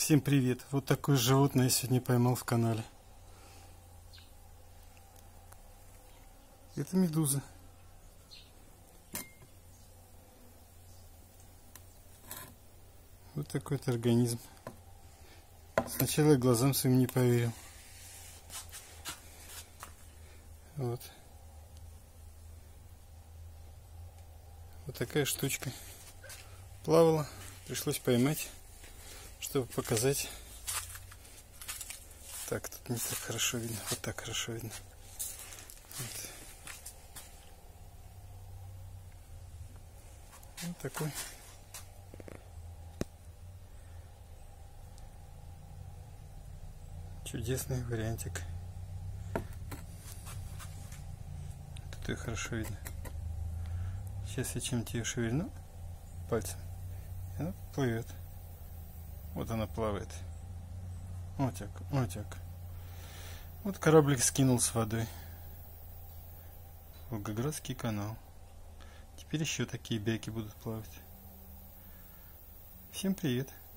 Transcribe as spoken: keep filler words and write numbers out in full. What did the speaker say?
Всем привет! Вот такое животное я сегодня поймал в канале. Это медуза. Вот такой-то организм. Сначала я глазам своим не поверил. Вот. Вот такая штучка. Плавала. Пришлось поймать, чтобы показать. Так, тут не так хорошо видно. Вот так хорошо видно. Вот, вот такой. Чудесный вариантик. Тут ее хорошо видно. Сейчас я чем-то ее шевельну пальцем. И она плывет. Вот она плавает. Вот так, вот так. Вот кораблик скинул с водой. Волгоградский канал. Теперь еще такие бяки будут плавать. Всем привет.